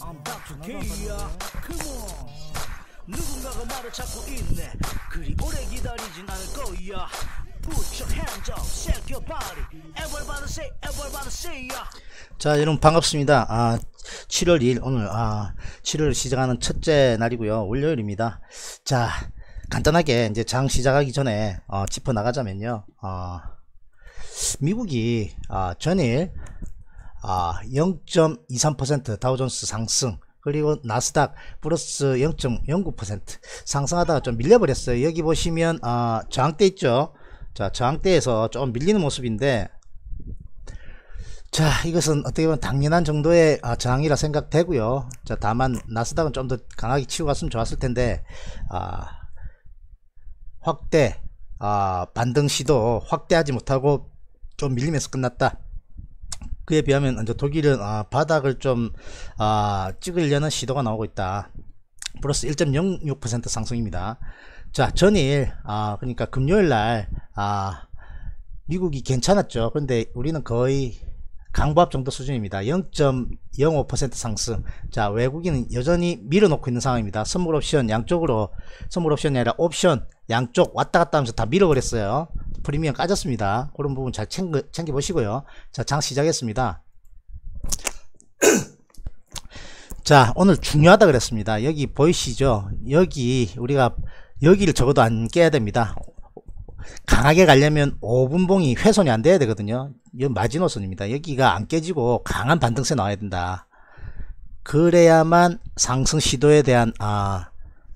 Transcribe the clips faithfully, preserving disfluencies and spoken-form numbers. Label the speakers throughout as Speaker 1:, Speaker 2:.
Speaker 1: I'm 닥터 K야. Come on. 누군가가 나를 찾고 있네. 그리 오래 기다리진 않을 거야. Put your hands up, shake your body. Everybody say, everybody say ya.
Speaker 2: 자, 여러분 반갑습니다. 아, 칠월 이일 오늘 아 칠월 시작하는 첫째 날이고요. 월요일입니다. 자, 간단하게 이제 장 시작하기 전에 어, 짚어 나가자면요. 어, 미국이 어, 전일 아, 영 점 이삼 퍼센트 다우존스 상승, 그리고 나스닥 플러스 영 점 영구 퍼센트 상승하다가 좀 밀려버렸어요. 여기 보시면 아, 저항대 있죠. 자, 저항대에서 좀 밀리는 모습인데, 자, 이것은 어떻게 보면 당연한 정도의 아, 저항이라 생각되고요. 자, 다만 나스닥은 좀 더 강하게 치고 갔으면 좋았을 텐데, 아, 확대 아, 반등 시도 확대하지 못하고 좀 밀리면서 끝났다. 그에 비하면 이제 독일은 아, 바닥을 좀 아, 찍으려는 시도가 나오고 있다. 플러스 일 점 영육 퍼센트 상승입니다. 자, 전일 아, 그러니까 금요일날 아, 미국이 괜찮았죠. 그런데 우리는 거의 강보합 정도 수준입니다. 영 점 영오 퍼센트 상승. 자, 외국인은 여전히 밀어놓고 있는 상황입니다. 선물 옵션 양쪽으로, 선물 옵션이 아니라 옵션 양쪽 왔다 갔다 하면서 다 밀어버렸어요. 프리미엄 까졌습니다. 그런 부분 잘 챙겨, 챙겨보시고요. 자, 장 시작했습니다. 자, 오늘 중요하다 그랬습니다. 여기 보이시죠? 여기 우리가 여기를 적어도 안 깨야 됩니다. 강하게 가려면 오 분봉이 훼손이 안 돼야 되거든요. 이 마지노선입니다. 여기가 안 깨지고 강한 반등세 나와야 된다. 그래야만 상승 시도에 대한 아,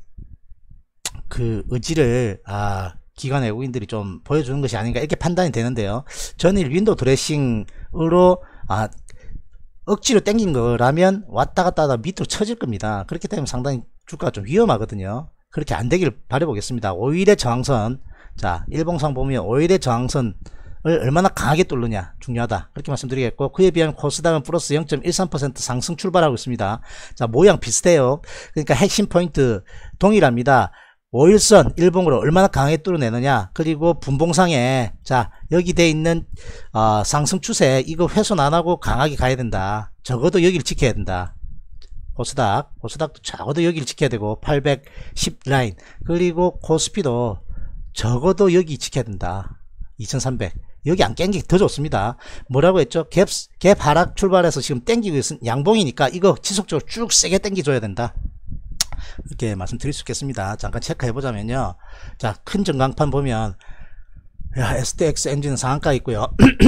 Speaker 2: 그 의지를 아, 기관 외국인들이 좀 보여주는 것이 아닌가, 이렇게 판단이 되는데요. 전일 윈도우 드레싱으로 아, 억지로 땡긴 거라면 왔다 갔다 하다 밑으로 쳐질 겁니다. 그렇기 때문에 상당히 주가가 좀 위험하거든요. 그렇게 안 되길 바라보겠습니다. 오일의 저항선, 자, 일봉상 보면 오일의 저항선을 얼마나 강하게 뚫느냐 중요하다, 그렇게 말씀드리겠고, 그에 비하면 코스닥은 플러스 영 점 일삼 퍼센트 상승 출발하고 있습니다. 자, 모양 비슷해요. 그러니까 핵심 포인트 동일합니다. 오일선 일봉으로 얼마나 강하게 뚫어내느냐, 그리고 분봉상에 자, 여기 돼 있는 어, 상승 추세 이거 훼손 안하고 강하게 가야 된다. 적어도 여기를 지켜야 된다. 코스닥, 코스닥도 적어도 여기를 지켜야 되고, 팔백십 라인, 그리고 코스피도 적어도 여기 지켜야 된다. 이천삼백. 여기 안 깬 게 더 좋습니다. 뭐라고 했죠? 갭, 갭 하락 출발해서 지금 땡기고 있는 양봉이니까 이거 지속적으로 쭉 세게 땡겨줘야 된다. 이렇게 말씀드릴 수 있겠습니다. 잠깐 체크해 보자면요. 자, 큰 전광판 보면, 야, 에스티엑스 엔진은 상한가 있고요.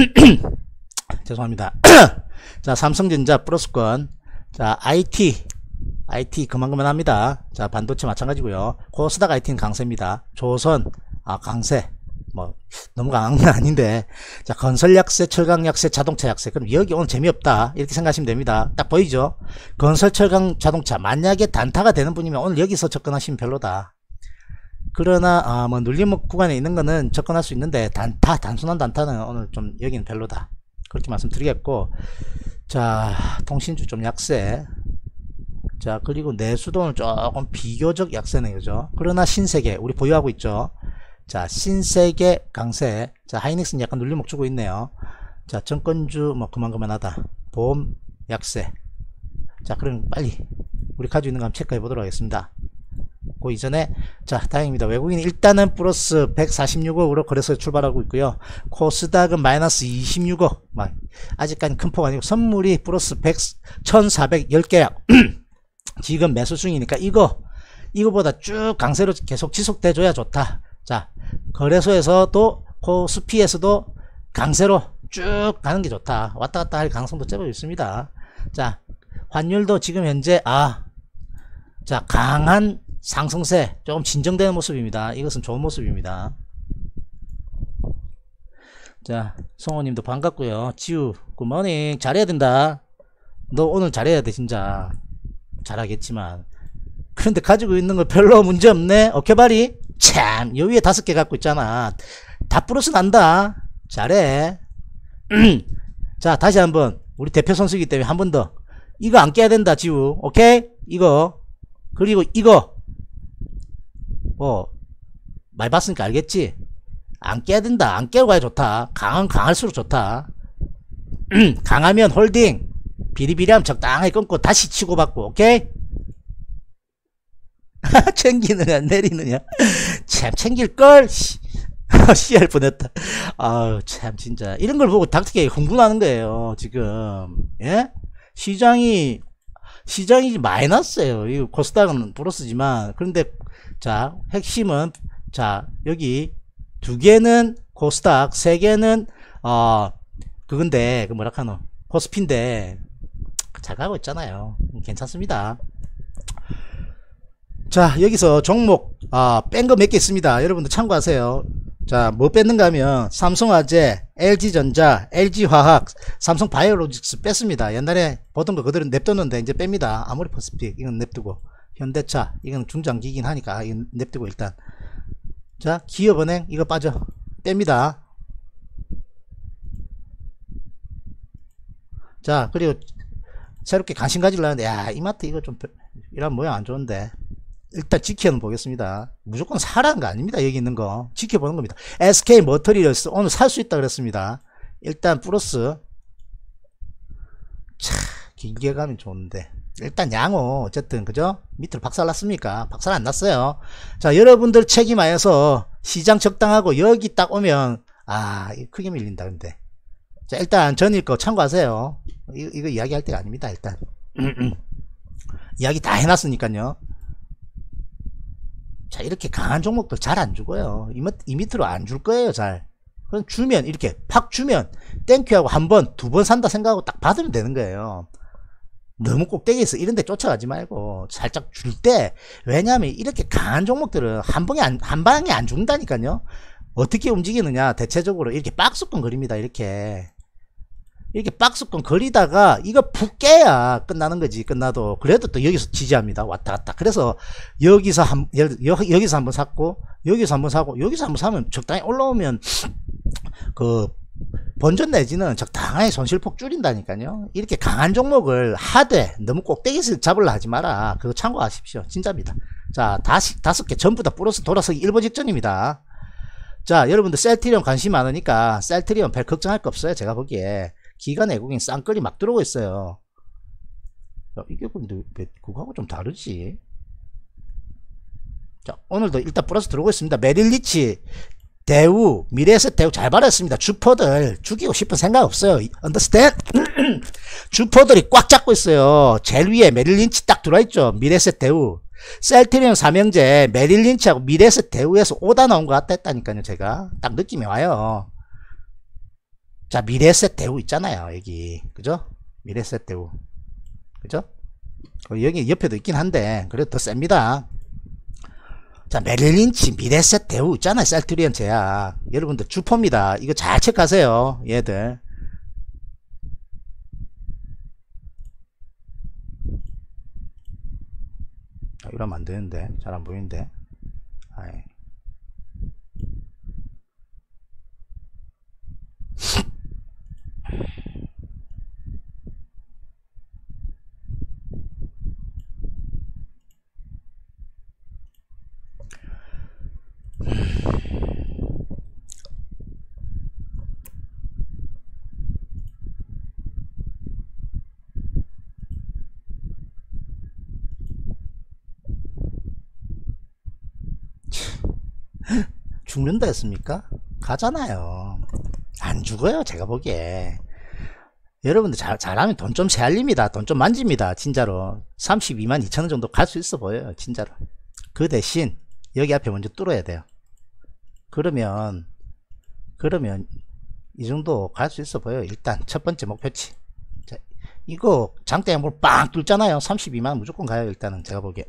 Speaker 2: 죄송합니다. 자, 삼성전자 플러스권. 자, 아이티. 아이티 그만그만합니다. 자, 반도체 마찬가지고요. 코스닥 아이티는 강세입니다. 조선, 아, 강세. 뭐, 너무 강한 건 아닌데. 자, 건설 약세, 철강 약세, 자동차 약세. 그럼 여기 오늘 재미없다, 이렇게 생각하시면 됩니다. 딱 보이죠? 건설, 철강, 자동차. 만약에 단타가 되는 분이면 오늘 여기서 접근하시면 별로다. 그러나, 아, 뭐, 눌림목 구간에 있는 거는 접근할 수 있는데, 단타, 단순한 단타는 오늘 좀 여기는 별로다. 그렇게 말씀드리겠고. 자, 통신주 좀 약세. 자, 그리고 내수도는 조금 비교적 약세네, 그죠? 그러나 신세계, 우리 보유하고 있죠? 자, 신세계 강세. 자, 하이닉스는 약간 눌림목 주고 있네요. 자, 정권주 뭐 그만그만하다. 보험 약세. 자, 그럼 빨리 우리 가지고 있는 거 한번 체크해 보도록 하겠습니다. 그 이전에, 자, 다행입니다. 외국인이 일단은 플러스 백사십육억으로 거래소에 출발하고 있고요. 코스닥은 마이너스 이십육억. 막 아직까지 큰 폭 아니고, 선물이 플러스 천사백십 개약. 지금 매수 중이니까 이거 이거보다 쭉 강세로 계속 지속돼 줘야 좋다. 자, 거래소에서도 코스피에서도 강세로 쭉 가는 게 좋다. 왔다 갔다 할 가능성도 제법 있습니다. 자, 환율도 지금 현재 아, 자, 강한 상승세 조금 진정되는 모습입니다. 이것은 좋은 모습입니다. 자, 성호님도 반갑고요. 지우 굿모닝. 잘해야 된다. 너 오늘 잘해야 돼. 진짜 잘하겠지만, 그런데 가지고 있는 거 별로 문제 없네. 오케바리 참, 요 위에 다섯 개 갖고 있잖아. 다 플러스 난다. 잘해. 자, 다시 한번 우리 대표 선수이기 때문에 한 번 더. 이거 안 깨야 된다, 지우. 오케이? 이거. 그리고 이거 뭐 많이 봤으니까 알겠지? 안 깨야 된다. 안 깨고 가야 좋다. 강한 강할수록 좋다. 강하면 홀딩, 비리비리하면 적당하게 끊고 다시 치고받고. 오케이? 챙기느냐 내리느냐 참 챙길걸. 씨알 뻔했다. 아우 참 진짜 이런 걸 보고 닥터게 흥분하는 거예요 지금. 예? 시장이 시장이 마이너스예요. 이 코스닥은 플러스지만. 그런데 자 핵심은 자 여기 두 개는 코스닥, 세 개는 어 그건데 그 뭐라 카노 코스피인데 잘 가고 있잖아요. 괜찮습니다. 자 여기서 종목 아, 뺀 거 몇 개 있습니다. 여러분들 참고하세요. 자 뭐 뺐는가 하면 삼성화재, 엘지전자, 엘지화학, 삼성바이오로직스 뺐습니다. 옛날에 보던 거 그대로 냅뒀는데 이제 뺍니다. 아모리퍼스픽 이건 냅두고, 현대차 이건 중장기긴 하니까 이건 냅두고 일단. 자 기업은행 이거 빠져 뺍니다. 자 그리고 새롭게 관심 가지려는데 야 이마트 이거 좀 이런 모양 안 좋은데 일단 지켜는 보겠습니다. 무조건 사라는 거 아닙니다. 여기 있는 거 지켜보는 겁니다. 에스케이 머터리얼스 오늘 살 수 있다 그랬습니다. 일단 플러스. 차 길게감이 좋은데 일단 양호 어쨌든 그죠? 밑으로 박살 났습니까? 박살 안 났어요. 자 여러분들 책임하여서 시장 적당하고 여기 딱 오면 아 이거 크게 밀린다. 근데 자 일단 전일 거 참고하세요. 이거, 이거 이야기할 때가 아닙니다. 일단 이야기 다 해놨으니까요. 자 이렇게 강한 종목들 잘 안 죽어요. 이, 이 밑으로 안 줄 거예요. 잘 그럼 주면 이렇게 팍 주면 땡큐하고 한 번 두 번 산다 생각하고 딱 받으면 되는 거예요. 너무 꼭대기에서 이런데 쫓아가지 말고 살짝 줄 때. 왜냐하면 이렇게 강한 종목들은 한 방에 안, 한 방에 안 죽는다니까요. 어떻게 움직이느냐 대체적으로 이렇게 박스권 거립니다. 이렇게 이렇게 박스권 거리다가 이거 푹 깨야 끝나는 거지. 끝나도 그래도 또 여기서 지지합니다. 왔다 갔다. 그래서 여기서 한 여, 여기서 한번 샀고 여기서 한번 사고 여기서 한번 사면 적당히 올라오면 그 본전 내지는 적당하게 손실폭 줄인다니까요. 이렇게 강한 종목을 하되 너무 꼭대기에서 잡으려 하지 마라. 그거 참고하십시오. 진짜입니다. 자 다시 다섯 개 전부 다 플러스 돌아서기 일보 직전입니다. 자 여러분들 셀트리온 관심 많으니까 셀트리온 별 걱정할 거 없어요. 제가 보기에 기관 외국인 쌍끌이 막 들어오고 있어요. 야, 이게 근데 왜 그거하고 좀 다르지? 자 오늘도 일단 플러스 들어오고 있습니다. 메릴리치, 대우, 미래에셋, 대우 잘 받았습니다. 주포들 죽이고 싶은 생각 없어요. 언더스탠? 주포들이 꽉 잡고 있어요. 제일 위에 메릴린치 딱 들어와있죠. 미래에셋, 대우. 셀트리온, 삼형제, 메릴린치하고 미래에셋, 대우에서 오다 나온 것 같다 했다니까요. 제가 딱 느낌이 와요. 자 미래에셋, 대우 있잖아요. 여기 그죠? 미래에셋, 대우 그죠? 여기 옆에도 있긴 한데 그래도 더 셉니다. 자 메릴린치, 미래에셋, 대우 있잖아요. 셀트리온 제약 여러분들 주포입니다. 이거 잘 체크하세요. 얘들 아, 이러면 안 되는데 잘 안 보이는데. 아이. 죽는다 했습니까? 가잖아요. 안 죽어요. 제가 보기에 여러분들 잘, 잘하면 돈 좀 세알립니다. 돈 좀 만집니다. 진짜로 삼십이만 이천원 정도 갈 수 있어 보여요. 진짜로. 그 대신 여기 앞에 먼저 뚫어야 돼요. 그러면 그러면 이 정도 갈 수 있어 보여요. 일단 첫 번째 목표치. 자, 이거 장대 한번 빵 뚫잖아요. 삼십이만 무조건 가요. 일단은 제가 보기에.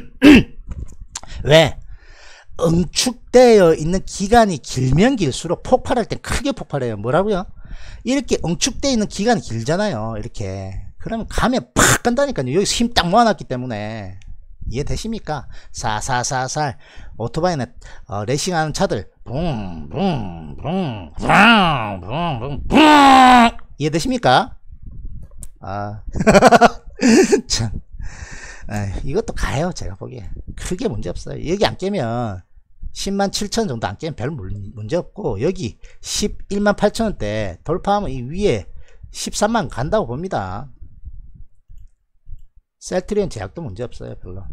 Speaker 2: 왜? 응축되어 있는 기간이 길면 길수록 폭발할 땐 크게 폭발해요. 뭐라고요? 이렇게 응축되어 있는 기간이 길잖아요. 이렇게 그러면 가면 팍 간다니까요. 여기서 힘 딱 모아놨기 때문에. 이해되십니까? 사사사살 오토바이나 어, 레이싱하는 차들 붕붕붕붕붕붕 이해되십니까? 아 참 에이, 이것도 가요. 제가 보기에 크게 문제없어요. 여기 안 깨면 십만 칠천 정도 안 깨면 별 문제없고 여기 십일만 팔천원대 돌파하면 이 위에 십삼만 간다고 봅니다. 셀트리온 제약도 문제 없어요. 별로.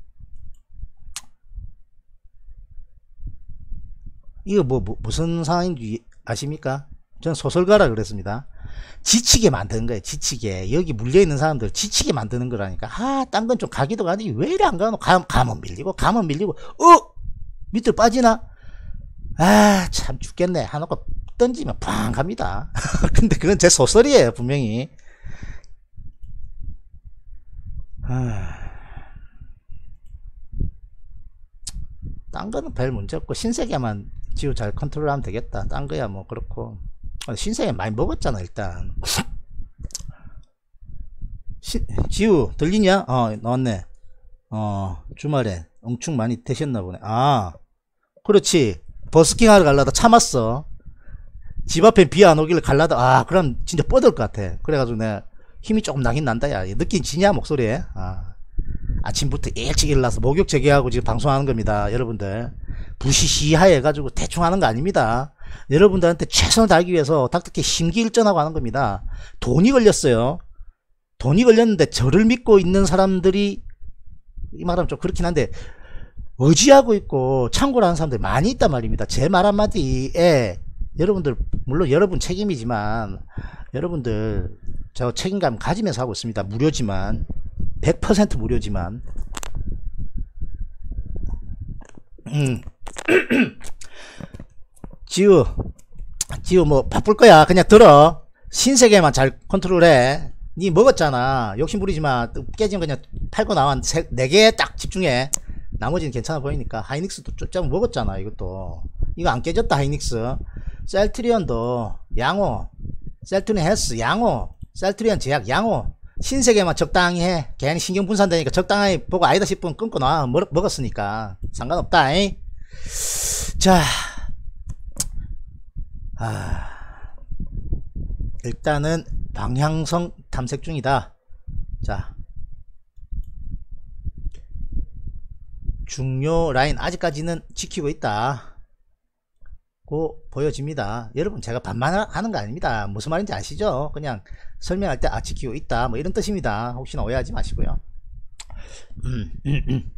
Speaker 2: 이거 뭐, 뭐 무슨 상황인지 아십니까? 전 소설가라 그랬습니다. 지치게 만드는 거예요. 지치게. 여기 물려있는 사람들 지치게 만드는 거라니까. 아, 딴 건 좀 가기도 가니 왜 이래 안 가노? 감, 감은 밀리고 감은 밀리고 어? 밑으로 빠지나? 아, 참 죽겠네 하놓고 던지면 팡 갑니다. 근데 그건 제 소설이에요. 분명히. 아... 딴 거는 별 문제 없고 신세계만 지우 잘 컨트롤하면 되겠다. 딴 거야 뭐 그렇고. 신세계 많이 먹었잖아 일단. 시, 지우 들리냐? 어 나왔네. 어 주말에 엄청 많이 되셨나 보네. 아 그렇지. 버스킹 하러 갈라다 참았어. 집 앞에 비 안 오길래 갈라다. 아 그럼 진짜 뻗을 것 같아. 그래가지고 내가 힘이 조금 나긴 난다. 야 느낌 지냐 목소리에. 아 아침부터 일찍 일어나서 목욕 재개하고 지금 방송하는 겁니다. 여러분들 부시시하해 해가지고 대충 하는 거 아닙니다. 여러분들한테 최선을 다하기 위해서 닥터케 심기일전하고 하는 겁니다. 돈이 걸렸어요. 돈이 걸렸는데 저를 믿고 있는 사람들이, 이 말하면 좀 그렇긴 한데 의지하고 있고 참고를 하는 사람들이 많이 있단 말입니다. 제 말 한마디에 여러분들 물론 여러분 책임이지만 여러분들 저 책임감 가지면서 하고 있습니다. 무료지만 백 퍼센트 무료지만 음. 지우 지우 뭐 바쁠 거야. 그냥 들어. 신세계만 잘 컨트롤해. 니 먹었잖아. 욕심 부리지마. 깨지면 그냥 팔고 나와. 네 개에 딱 집중해. 나머지는 괜찮아 보이니까. 하이닉스도 쫓자면 먹었잖아. 이것도 이거 안 깨졌다. 하이닉스. 셀트리온도 양호. 셀트리온 헬스 양호. 셀트리온 제약 양호. 신세계만 적당히 해. 괜히 신경 분산되니까 적당히 보고 아니다 싶으면 끊고 놔. 먹, 먹었으니까 상관없다. 잉? 자, 아, 일단은 방향성 탐색 중이다. 자, 중요 라인 아직까지는 지키고 있다 고 보여집니다. 여러분 제가 반말하는 거 아닙니다. 무슨 말인지 아시죠? 그냥 설명할 때 아 지키고 있다 뭐 이런 뜻입니다. 혹시나 오해하지 마시고요. 음, 음, 음.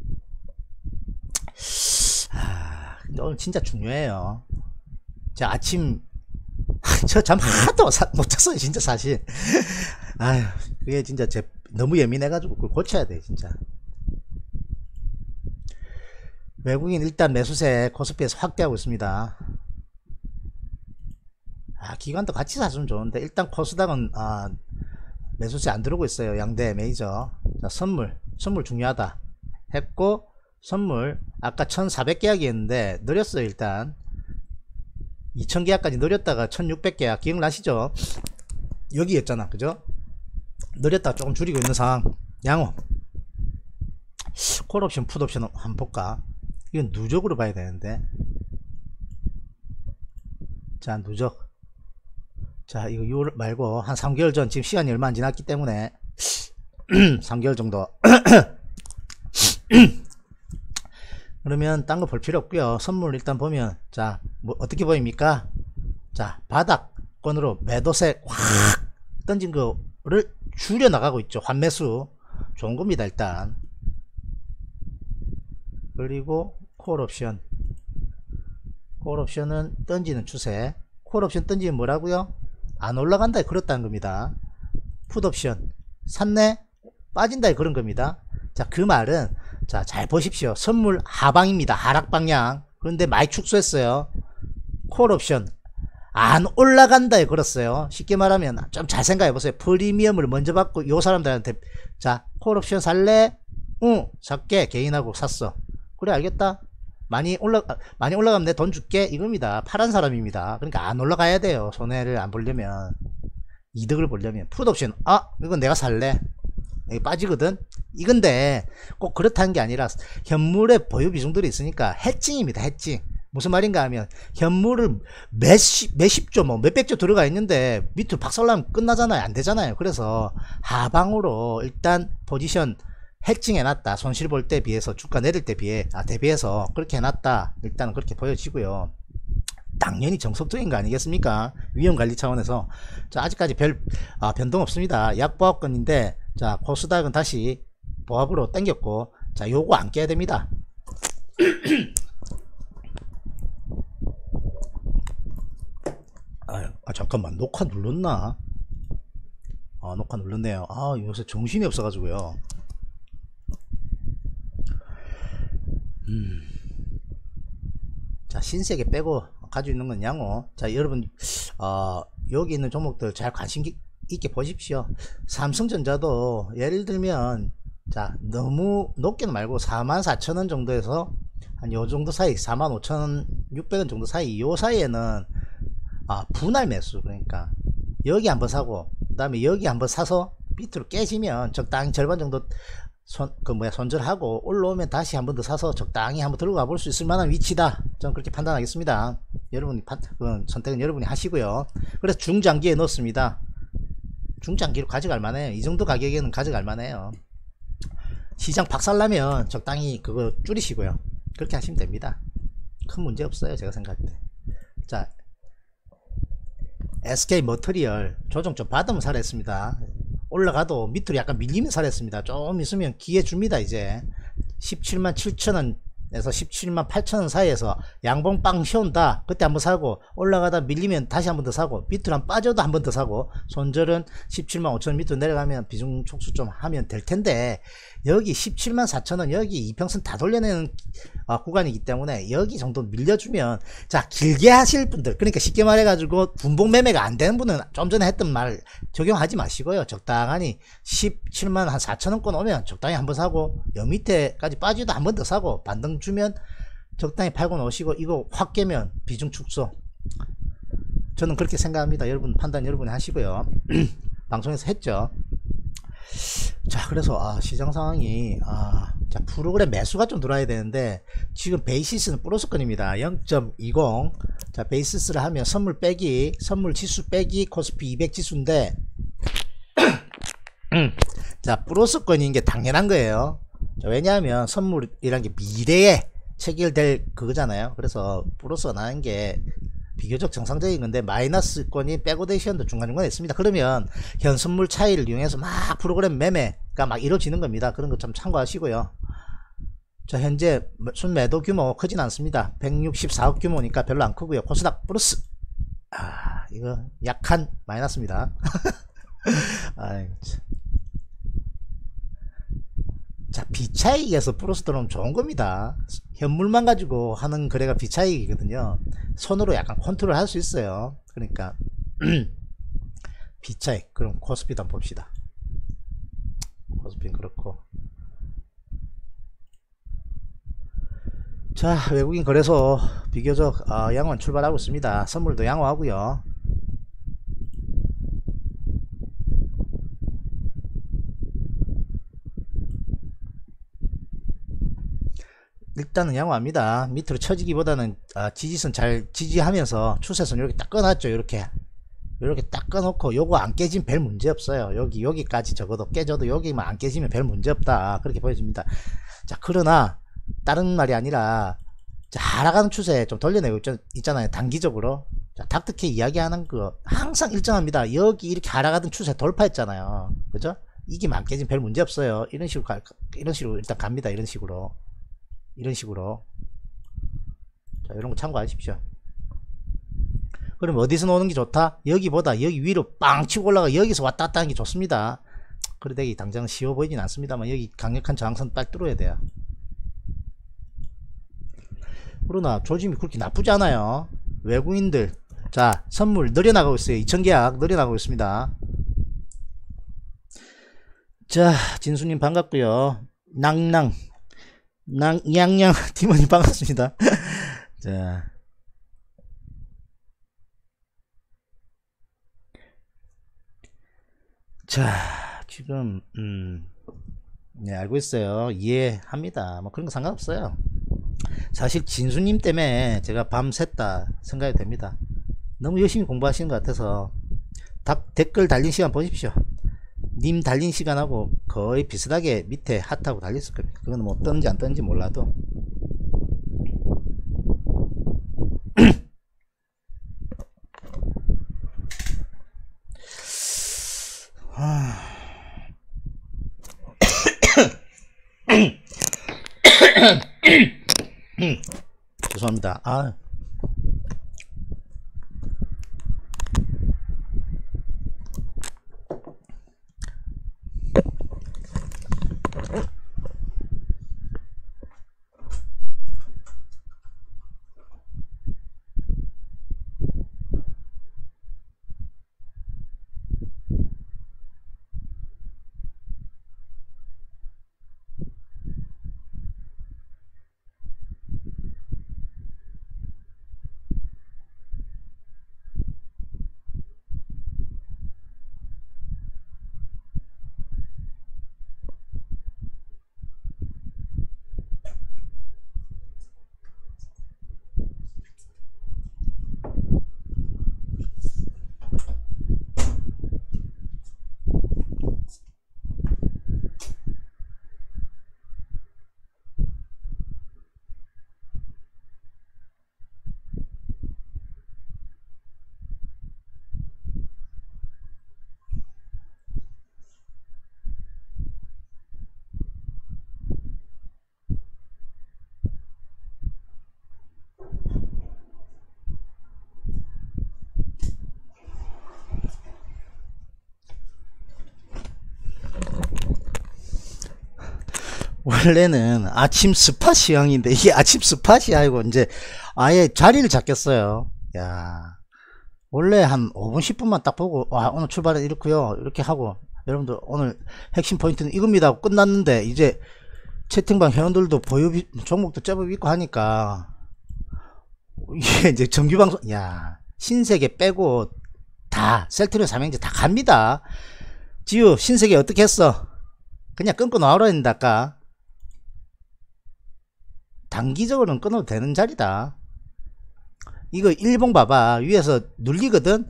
Speaker 2: 아, 근데 오늘 진짜 중요해요. 제가 아침 저 잠 하나도 못 잤어요 진짜 사실. 아휴 그게 진짜 제 너무 예민해가지고 그걸 고쳐야 돼 진짜. 외국인 일단 매수세 코스피에서 확대하고 있습니다. 아 기관도 같이 사주면 좋은데 일단 코스닥은 아, 매수세 안 들어오고 있어요. 양대 메이저. 자, 선물 선물 중요하다 했고 선물 아까 천사백 계약이 했는데 느렸어요. 일단 이천 계약까지 느렸다가 천육백 계약 기억나시죠? 여기였잖아 그죠? 느렸다가 조금 줄이고 있는 상황. 양호. 콜옵션 풋옵션 한번 볼까? 이건 누적으로 봐야 되는데. 자 누적. 자 이거 요 말고 한 삼 개월 전, 지금 시간이 얼마 안 지났기 때문에 삼 개월 정도. 그러면 딴 거 볼 필요 없고요. 선물 일단 보면 자 뭐 어떻게 보입니까? 자 바닥권으로 매도세 확 던진 거를 줄여 나가고 있죠. 환매수 좋은 겁니다. 일단 그리고 콜옵션 콜옵션은 던지는 추세. 콜옵션 던지면 뭐라고요? 안 올라간다 그렇다는 겁니다. 풋옵션 샀네 빠진다 그런 겁니다. 자 그 말은 자 잘 보십시오. 선물 하방입니다. 하락 방향. 그런데 많이 축소했어요. 콜옵션 안 올라간다 그랬어요. 쉽게 말하면 좀 잘 생각해 보세요. 프리미엄을 먼저 받고 요 사람들한테 자 콜옵션 살래? 응 살게. 개인하고 샀어. 그래 알겠다. 많이 올라 많이 올라가면 내 돈 줄게 이겁니다. 파란 사람입니다. 그러니까 안 올라가야 돼요. 손해를 안 보려면, 이득을 보려면. 풋옵션 아 이건 내가 살래. 여기 빠지거든. 이건데 꼭 그렇다는 게 아니라 현물의 보유 비중들이 있으니까 해칭입니다. 해칭. 무슨 말인가 하면 현물을 몇십 몇십조 뭐 몇백조 들어가 있는데 밑으로 박살나면 끝나잖아요. 안 되잖아요. 그래서 하방으로 일단 포지션 해칭 해놨다. 손실 볼 때 비해서 주가 내릴 때 비해 아 대비해서 그렇게 해놨다. 일단 그렇게 보여지고요. 당연히 정석적인 거 아니겠습니까? 위험관리 차원에서. 자 아직까지 별 아, 변동 없습니다. 약보합권인데 자 코스닥은 다시 보합으로 당겼고, 자, 요거 안 깨야 됩니다. 아, 아, 잠깐만, 녹화 눌렀나? 아, 녹화 눌렀네요. 아, 요새 정신이 없어가지고요. 음. 자, 신세계 빼고 가지고 있는 건 양호. 자, 여러분, 어, 여기 있는 종목들 잘 관심 있게 보십시오. 삼성전자도 예를 들면, 자, 너무 높게는 말고 사만 사천 원 정도에서 한 요 정도 사이, 사만 오천육백 원 정도 사이, 요 사이에는 아, 분할 매수, 그러니까 여기 한번 사고 그 다음에 여기 한번 사서 밑으로 깨지면 적당히 절반 정도 손, 그 뭐야, 손절하고 올라오면 다시 한번 더 사서 적당히 한번 들어가 볼 수 있을 만한 위치다. 저는 그렇게 판단하겠습니다. 여러분이 판, 그 선택은 여러분이 하시고요. 그래서 중장기에 넣습니다. 중장기로 가져갈 만해요. 이 정도 가격에는 가져갈 만해요. 시장 박살나면 적당히 그거 줄이시고요. 그렇게 하시면 됩니다. 큰 문제 없어요, 제가 생각할 때. 자, 에스케이 머터리얼 조정 좀 받으면 살았습니다. 올라가도 밑으로 약간 밀리면 살았습니다. 좀 있으면 기회 줍니다. 이제 십칠만 칠천 원에서 십칠만 팔천 원 사이에서 양봉 빵 씌운다. 그때 한번 사고, 올라가다 밀리면 다시 한번 더 사고, 밑으로 한 빠져도 한번 더 사고, 손절은 십칠만 오천 원 밑으로 내려가면 비중 촉수 좀 하면 될 텐데, 여기 십칠만 사천 원, 여기 이평선 다 돌려내는 어, 구간이기 때문에 여기 정도 밀려주면, 자, 길게 하실 분들, 그러니까 쉽게 말해가지고 분봉 매매가 안 되는 분은 좀 전에 했던 말 적용하지 마시고요. 적당히 십칠만 한 사천 원권 오면 적당히 한번 사고, 여 밑에까지 빠지도 한번 더 사고, 반등 주면 적당히 팔고 놓으시고, 이거 확 깨면 비중 축소. 저는 그렇게 생각합니다. 여러분 판단 여러분이 하시고요. 방송에서 했죠. 자, 그래서 아, 시장 상황이 아, 자, 프로그램 매수가 좀 들어와야 되는데 지금 베이시스는 플러스권입니다. 영 점 이십. 자, 베이시스를 하면 선물 빼기, 선물 지수 빼기 코스피 이백 지수인데 자, 플러스권인 게 당연한 거예요. 자, 왜냐하면 선물이란 게 미래에 체결될 그거잖아요. 그래서 플러스가 나는 게 비교적 정상적인 건데, 마이너스권이 백오데이션도 중간중간에 있습니다. 그러면 현 선물 차이를 이용해서 막 프로그램 매매가 막 이루어지는 겁니다. 그런 거 좀 참고하시고요. 자, 현재 순매도 규모 크진 않습니다. 백육십사억 규모니까 별로 안 크고요. 코스닥 플러스, 아, 이거 약한 마이너스입니다. 아이고, 참. 자, 비차익에서 플러스 들어오면 좋은 겁니다. 현물만 가지고 하는 거래가 비차익이거든요. 손으로 약간 컨트롤 할 수 있어요. 그러니까 비차익. 그럼 코스피도 한번 봅시다. 코스피는 그렇고, 자, 외국인 거래소 비교적 어, 양호한 출발하고 있습니다. 선물도 양호하고요. 일단은 양호합니다. 밑으로 쳐지기보다는 아, 지지선 잘 지지하면서 추세선 이렇게 딱 꺼놨죠. 이렇게 이렇게 딱 꺼놓고, 요거 안 깨지면 별 문제 없어요. 여기 여기까지 적어도 깨져도 여기만 안 깨지면 별 문제 없다, 그렇게 보여집니다. 자, 그러나 다른 말이 아니라, 자, 하락하는 추세 좀 돌려내고 있, 있잖아요. 단기적으로. 자, 닥터케 이야기하는 거 항상 일정합니다. 여기 이렇게 하락하던 추세 돌파했잖아요. 그죠? 이게 안 깨지면 별 문제 없어요. 이런 식으로 가, 이런 식으로 일단 갑니다. 이런 식으로 이런 식으로. 자, 이런 거 참고하십시오. 그럼 어디서 노는 게 좋다? 여기보다 여기 위로 빵 치고 올라가 여기서 왔다 갔다 하는 게 좋습니다. 그래 되기 당장 쉬워 보이진 않습니다만, 여기 강력한 저항선 빨리 뚫어야 돼요. 그러나 조짐이 그렇게 나쁘지 않아요. 외국인들, 자, 선물 늘려나가고 있어요. 이천 계약 늘려나가고 있습니다. 자, 진수님 반갑고요. 낭낭 낭 양양 팀원님 반갑습니다. 자, 자, 지금 음, 네, 알고 있어요. 이해합니다. 뭐 그런 거 상관없어요. 사실 진수님 때문에 제가 밤샜다 생각이 됩니다. 너무 열심히 공부하시는 것 같아서. 닥, 댓글 달린 시간 보십시오. 님 달린 시간하고 거의 비슷하게 밑에 핫하고 달렸을 겁니다. 그건 뭐 떴는지 안 떴는지 몰라도. 죄송합니다. 아. 원래는 아침 스팟 시황인데 이게 아침 스팟이 아니고 이제 아예 자리를 잡겠어요. 야, 원래 한 오 분 십 분만 딱 보고 와 오늘 출발은 이렇고요 이렇게 하고 여러분들 오늘 핵심 포인트는 이겁니다 하고 끝났는데 이제 채팅방 회원들도 보유 종목도 제법 있고 하니까 이게 이제 정규방송 야 신세계 빼고 다 셀트리온 삼행제 다 갑니다. 지우 신세계 어떻게 했어? 그냥 끊고 나오라 했는데 아까 단기적으로는 끊어도 되는 자리다. 이거 일봉 봐봐 위에서 눌리거든.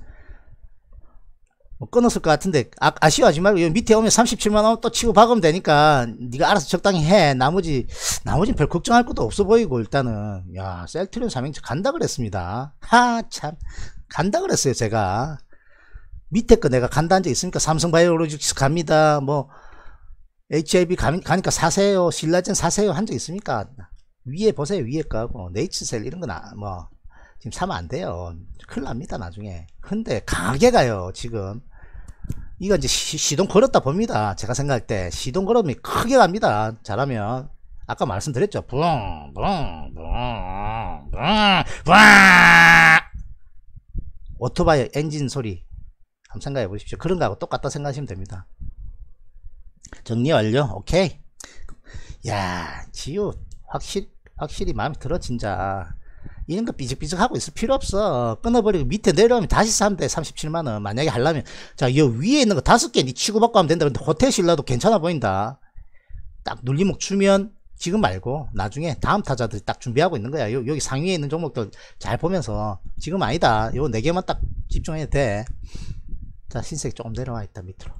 Speaker 2: 뭐 끊었을 것 같은데 아, 아쉬워하지 말고 여기 밑에 오면 삼십칠만 원 또 치고 박으면 되니까 네가 알아서 적당히 해. 나머지 나머지는 별 걱정할 것도 없어 보이고 일단은 야 셀트리온 삼행제 간다 그랬습니다. 하 참 간다 그랬어요. 제가 밑에 거 내가 간다 한 적 있으니까 삼성바이오로직스 갑니다. 뭐 에이치아이비 가니까 사세요. 신라젠 사세요 한 적 있습니까? 위에 보세요. 위에 거하고 네이처셀 이런 건 뭐 지금 사면 안 돼요. 큰일 납니다 나중에. 근데 강하게 가요 지금. 이거 이제 시, 시동 걸었다 봅니다. 제가 생각할 때 시동 걸음이 크게 갑니다. 잘하면 아까 말씀드렸죠. 붕붕붕붕붕 오토바이 엔진 소리 한번 생각해 보십시오. 그런 거하고 똑같다 생각하시면 됩니다. 정리 완료. 오케이. 야 지우 확실히 확실히 마음에 들어 진짜. 이런 거 삐직삐직 하고 있을 필요 없어. 끊어버리고 밑에 내려오면 다시 사면 돼. 삼십칠만 원 만약에 하려면. 자 이 위에 있는 거 다섯 개 니 치고받고 하면 된다. 근데 호텔 신라도 괜찮아 보인다. 딱 눌림목 주면 지금 말고 나중에 다음 타자들이 딱 준비하고 있는 거야. 요, 여기 상위에 있는 종목들 잘 보면서 지금 아니다. 요 네 개만 딱 집중해도 돼. 자 신세계 조금 내려와 있다 밑으로.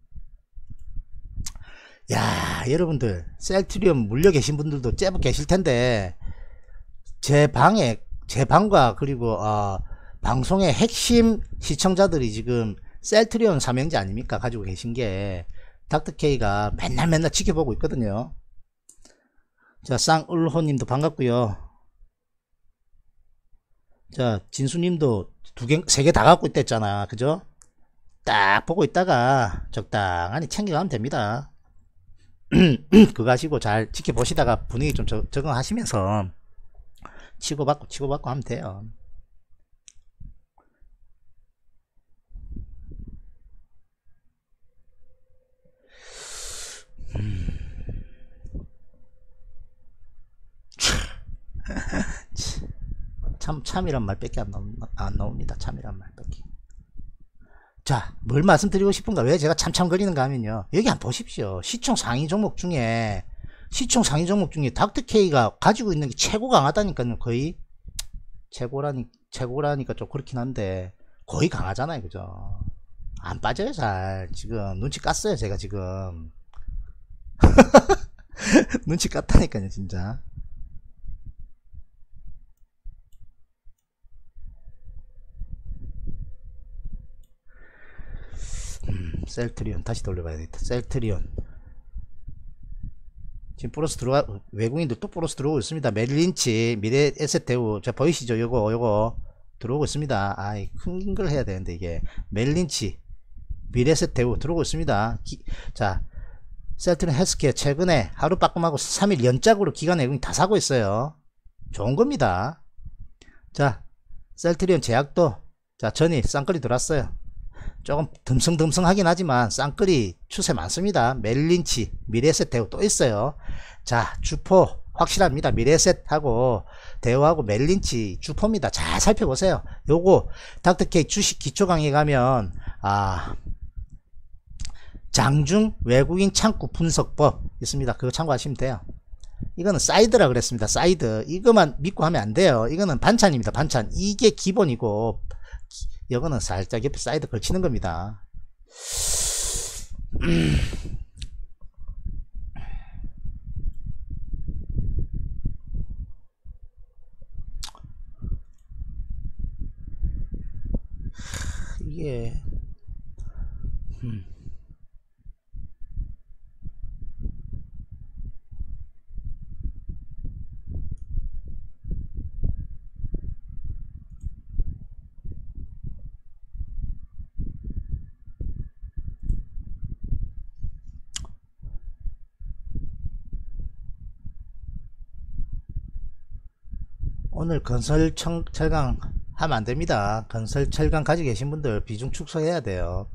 Speaker 2: 야 여러분들 셀트리온 물려 계신 분들도 제법 계실 텐데 제 방에 제 방과 그리고 어, 방송의 핵심 시청자들이 지금 셀트리온 삼행제 아닙니까 가지고 계신 게 닥터케이가 맨날 맨날 지켜보고 있거든요. 자 쌍울호님도 반갑고요. 자 진수님도 두 개 세 개 다 갖고 있댔잖아 그죠? 딱 보고 있다가 적당히 챙겨가면 됩니다. 그거 하시고 잘 지켜보시다가 분위기 좀 적, 적응하시면서 치고받고 치고받고 하면 돼요. 음. 참 참이란 말밖에 안, 나오, 안 나옵니다. 참이란 말밖에. 자, 뭘 말씀드리고 싶은가? 왜 제가 참참거리는가 하면요. 여기 한번 보십시오. 시총 상위 종목 중에 시총 상위 종목 중에 닥터케이가 가지고 있는 게 최고 강하다니까요. 거의 최고라니 최고라니까 좀 그렇긴 한데 거의 강하잖아요. 그죠? 안 빠져요. 잘 지금 눈치 깠어요. 제가 지금 눈치 깠다니까요. 진짜. 음, 셀트리온 다시 돌려봐야겠다. 셀트리온 지금 플러스 들어가, 외국인들 또 플러스 들어오고 있습니다. 메릴린치, 미래에셋대우, 자, 보이시죠? 요거, 요거, 들어오고 있습니다. 아이, 큰 걸 해야 되는데, 이게. 메릴린치, 미래에셋대우 들어오고 있습니다. 기, 자, 셀트리온 헬스케어 최근에 하루 빠끔하고 삼 일 연짝으로 기관 외국인 다 사고 있어요. 좋은 겁니다. 자, 셀트리온 제약도, 자, 전이 쌍끌이 들어왔어요. 조금 듬성듬성하긴 하지만 쌍끌이 추세 많습니다. 멜린치, 미래에셋 대우 또 있어요. 자, 주포 확실합니다. 미래에셋하고 대우하고 멜린치 주포입니다. 잘 살펴보세요. 요거 닥터케이 주식 기초 강의 가면 아 장중 외국인 창구 분석법 있습니다. 그거 참고하시면 돼요. 이거는 사이드라 그랬습니다. 사이드. 이거만 믿고 하면 안 돼요. 이거는 반찬입니다. 반찬. 이게 기본이고 이거는 살짝 옆에 사이드 걸치는 겁니다. 음. 이게 음. 오늘 건설 청, 철강 하면 안됩니다. 건설 철강 가지고 계신 분들 비중 축소해야 돼요.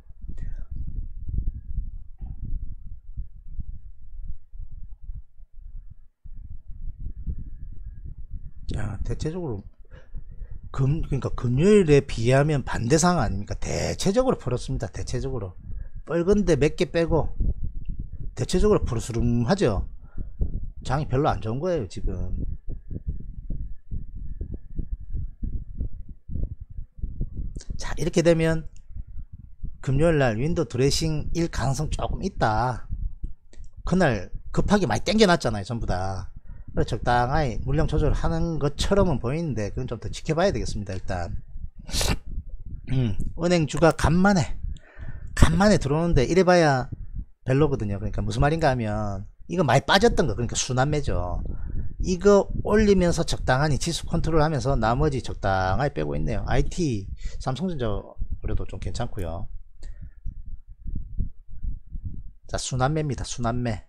Speaker 2: 자, 대체적으로 금, 그러니까 금요일에 비하면 반대 상황 아닙니까? 대체적으로 풀었습니다. 대체적으로 뻘건데 몇 개 빼고 대체적으로 푸르스름하죠. 장이 별로 안 좋은 거예요 지금. 자, 이렇게 되면 금요일날 윈도우 드레싱 일 가능성 조금 있다. 그날 급하게 많이 땡겨놨잖아요 전부다. 그래서 적당히 물량 조절하는 것처럼은 보이는데 그건 좀 더 지켜봐야 되겠습니다. 일단 음, 은행주가 간만에 간만에 들어오는데 이래봐야 별로거든요. 그러니까 무슨 말인가 하면 이거 많이 빠졌던 거, 그러니까 순환매죠. 이거 올리면서 적당하니 지수 컨트롤 하면서 나머지 적당하게 빼고 있네요. 아이티, 삼성전자 그래도 좀 괜찮고요. 자, 순환매입니다. 순환매.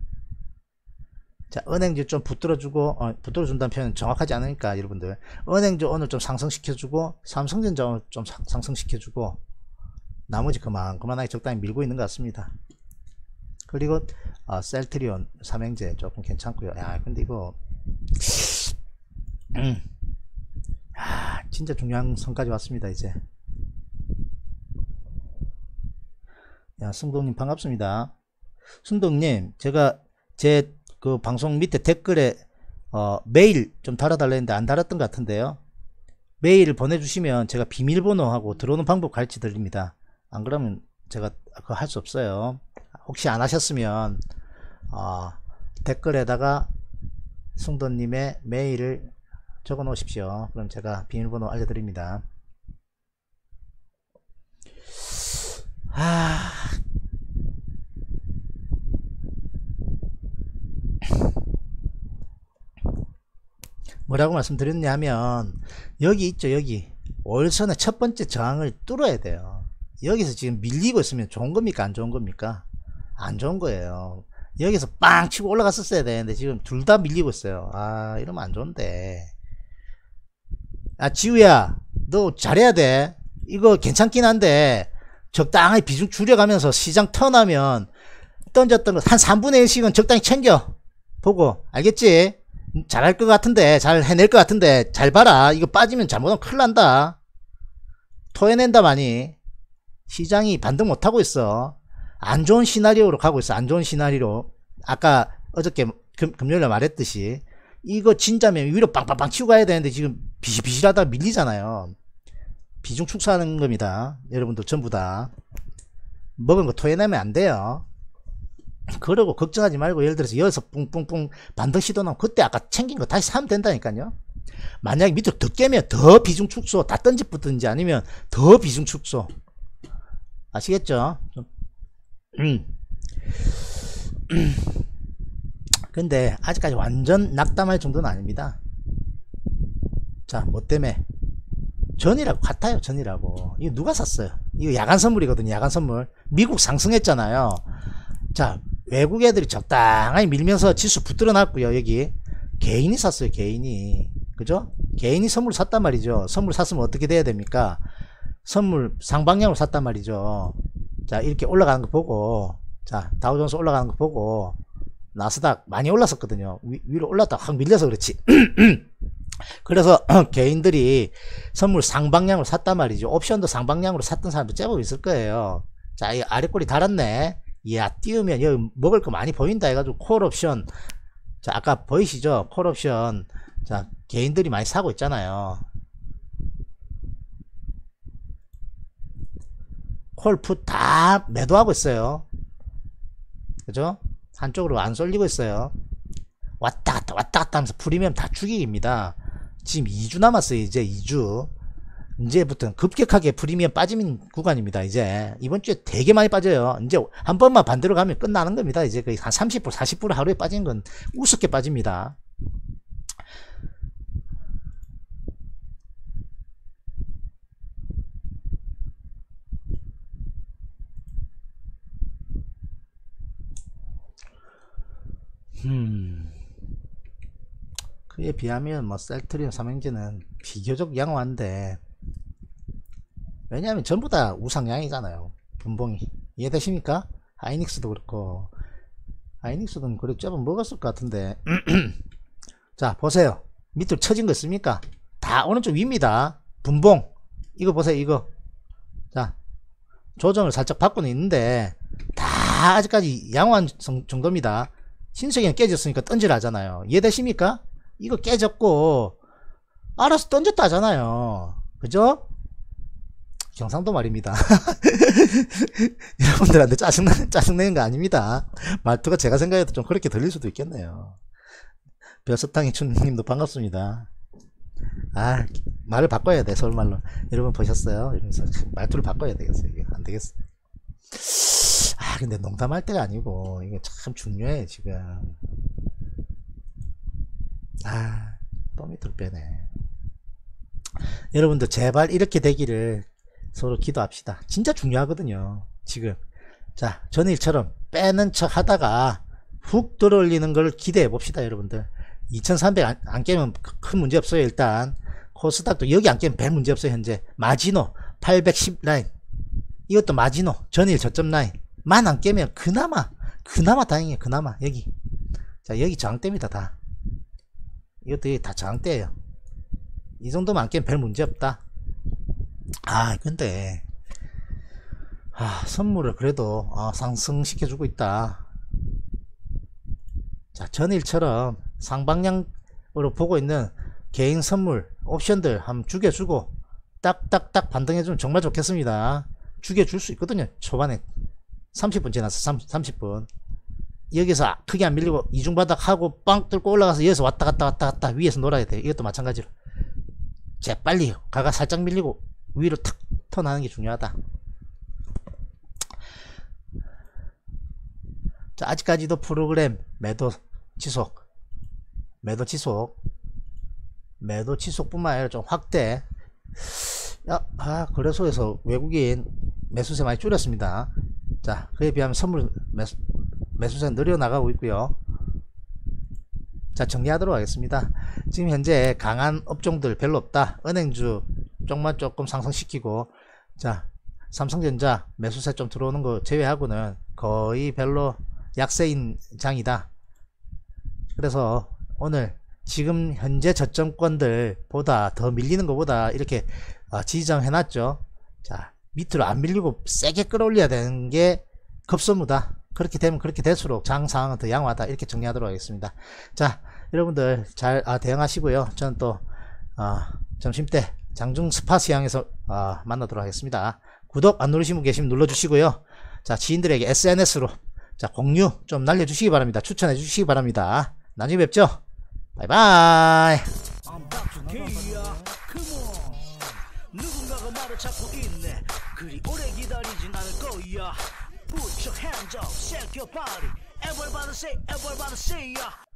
Speaker 2: 자, 은행주 좀 붙들어주고, 어, 붙들어준다는 표현은 정확하지 않으니까 여러분들, 은행주 오늘 좀 상승시켜주고 삼성전자 오늘 좀 상, 상승시켜주고 나머지 그만 그만하게 적당히 밀고 있는 것 같습니다. 그리고 어, 셀트리온 삼행제 조금 괜찮고요. 야, 근데 이거 음. 아, 진짜 중요한 선까지 왔습니다. 이제 야, 승동님 반갑습니다. 승동님, 제가 제 그 방송 밑에 댓글에 어, 메일 좀 달아달라 했는데 안 달았던 것 같은데요. 메일을 보내주시면 제가 비밀번호하고 들어오는 방법 가르쳐 드립니다. 안 그러면 제가 그거 할 수 없어요. 혹시 안 하셨으면 어, 댓글에다가 승도님의 메일을 적어 놓으십시오. 그럼 제가 비밀번호 알려드립니다. 아, 뭐라고 말씀드렸냐 하면 여기 있죠. 여기 월선의 첫 번째 저항을 뚫어야 돼요. 여기서 지금 밀리고 있으면 좋은 겁니까 안 좋은 겁니까? 안 좋은 거예요. 여기서 빵 치고 올라갔었어야 되는데 지금 둘 다 밀리고 있어요. 아, 이러면 안 좋은데. 아, 지우야, 너 잘해야 돼. 이거 괜찮긴 한데 적당히 비중 줄여가면서 시장 턴하면 던졌던 거 한 삼분의 일씩은 적당히 챙겨 보고, 알겠지? 잘할 것 같은데, 잘 해낼 것 같은데 잘 봐라. 이거 빠지면 잘못하면 큰일 난다. 토해낸다 많이. 시장이 반등 못하고 있어. 안 좋은 시나리오로 가고 있어. 안 좋은 시나리오. 아까 어저께 금, 금요일에 말했듯이 이거 진짜면 위로 빵빵빵 치고 가야 되는데 지금 비실비실하다 밀리잖아요. 비중 축소하는 겁니다. 여러분들 전부 다 먹은 거 토해내면 안 돼요. 그러고 걱정하지 말고 예를 들어서 여기서 뿡뿡뿡 반등 시도 나면 그때 아까 챙긴 거 다시 사면 된다니까요. 만약에 밑으로 더 깨면 더 비중 축소, 다 던집붙든지 아니면 더 비중 축소. 아시겠죠? 음. 근데 아직까지 완전 낙담할 정도는 아닙니다. 자, 뭐 때문에? 전이라고 같아요. 전이라고. 이거 누가 샀어요? 이거 야간 선물이거든요. 야간 선물. 미국 상승했잖아요. 자, 외국 애들이 적당히 밀면서 지수 붙들어 놨고요. 여기 개인이 샀어요. 개인이. 그죠? 개인이 선물 샀단 말이죠. 선물 샀으면 어떻게 돼야 됩니까? 선물 상방향으로 샀단 말이죠. 자, 이렇게 올라가는 거 보고, 자, 다우존스 올라가는 거 보고, 나스닥 많이 올랐었거든요. 위, 위로 올랐다 확 밀려서 그렇지. 그래서 개인들이 선물 상방향으로 샀단 말이죠. 옵션도 상방향으로 샀던 사람도 제법 있을 거예요. 자, 이 아래 꼬리 달았네. 이야, 띄우면 여기 먹을 거 많이 보인다 해가지고 콜 옵션. 자, 아까 보이시죠? 콜 옵션. 자, 개인들이 많이 사고 있잖아요. 콜풋 다 매도하고 있어요. 그죠? 한쪽으로 안 쏠리고 있어요. 왔다 갔다 왔다 갔다 하면서 프리미엄 다 죽이기입니다. 지금 이 주 남았어요. 이제 이 주. 이제부터는 급격하게 프리미엄 빠지는 구간입니다. 이제 이번 주에 되게 많이 빠져요. 이제 한 번만 반대로 가면 끝나는 겁니다. 이제 거의 한 삼십 퍼센트 사십 퍼센트 하루에 빠지는 건 우습게 빠집니다. 음, 그에 비하면 뭐 셀트리온 삼형제는 비교적 양호한데, 왜냐하면 전부 다 우상향이잖아요. 분봉이. 이해되십니까? 하이닉스도 그렇고, 하이닉스는 그래도 제법 먹었을 것 같은데. 자, 보세요. 밑으로 처진 거 있습니까? 다 오른쪽 위입니다. 분봉. 이거 보세요. 이거. 자, 조정을 살짝 받고는 있는데 다 아직까지 양호한 정도입니다. 신석이는 깨졌으니까 던지라 하잖아요. 이해되십니까? 이거 깨졌고 알아서 던졌다 하잖아요. 그죠? 경상도 말입니다. 여러분들한테 짜증나, 짜증내는 거 아닙니다. 말투가 제가 생각해도 좀 그렇게 들릴 수도 있겠네요. 벼스탕이 춘님도 반갑습니다. 아, 말을 바꿔야 돼. 서울말로. 여러분 보셨어요? 이러면서 말투를 바꿔야 되겠어요. 이게 안 되겠어. 아, 근데 농담할 때가 아니고 이게 참 중요해 지금. 아, 또 밑으로 빼네. 여러분들 제발 이렇게 되기를 서로 기도합시다. 진짜 중요하거든요 지금. 자, 전일처럼 빼는 척 하다가 훅 들어올리는 걸 기대해 봅시다. 여러분들 이천삼백 안, 안 깨면 큰 문제 없어요. 일단 코스닥도 여기 안 깨면 별 문제 없어요. 현재 마지노 팔백십 라인, 이것도 마지노 전일 저점 라인 만 안 깨면 그나마 그나마 다행이에요. 그나마 여기. 자, 여기 저항대입니다. 다 이것도 여기 다 저항대예요. 이 정도만 안 깨면 별 문제 없다. 아, 근데 아, 선물을 그래도 어, 상승시켜주고 있다. 자, 전일처럼 상방향으로 보고 있는 개인 선물 옵션들 한번 죽여주고 딱딱딱 반등해주면 정말 좋겠습니다. 죽여줄 수 있거든요. 초반에 삼십 분 지났어. 삼십 분. 여기서 크게 안 밀리고 이중바닥 하고 빵 뚫고 올라가서 여기서 왔다 갔다 왔다 갔다 위에서 놀아야 돼. 이것도 마찬가지로 재빨리 가가 살짝 밀리고 위로 탁 턴하는 게 중요하다. 자, 아직까지도 프로그램 매도 지속, 매도 지속, 매도 지속뿐만 아니라 좀 확대. 야, 아, 거래소에서 외국인 매수세 많이 줄였습니다. 자, 그에 비하면 선물 매수, 매수세 늘어나가고 있고요. 자, 정리하도록 하겠습니다. 지금 현재 강한 업종들 별로 없다. 은행주 쪽만 조금 상승시키고, 자, 삼성전자 매수세 좀 들어오는 거 제외하고는 거의 별로 약세인 장이다. 그래서 오늘 지금 현재 저점권들 보다 더 밀리는 것보다 이렇게 지지정 해놨죠. 자, 밑으로 안 밀리고 세게 끌어올려야 되는 게 급선무다. 그렇게 되면 그렇게 될수록 장 상황은 더 양호하다. 이렇게 정리하도록 하겠습니다. 자, 여러분들 잘 아, 대응하시고요. 저는 또 아, 점심때 장중 스파 시향에서 아, 만나도록 하겠습니다. 구독 안 누르신 분 계시면 눌러주시고요. 자, 지인들에게 에스엔에스로 자, 공유 좀 날려주시기 바랍니다. 추천해 주시기 바랍니다. 나중에 뵙죠. 바이바이.
Speaker 1: 누군가가 나를 찾고 있네. 그리 오래 기다리진 않을 거야. Put your hands up, shake your body. Everybody say, everybody say, yeah.